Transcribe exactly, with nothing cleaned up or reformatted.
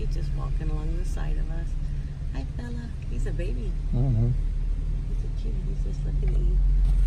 He's just walking along the side of us. Hi, fella. He's a baby. Mm-hmm. He's a cute. He's just looking at you.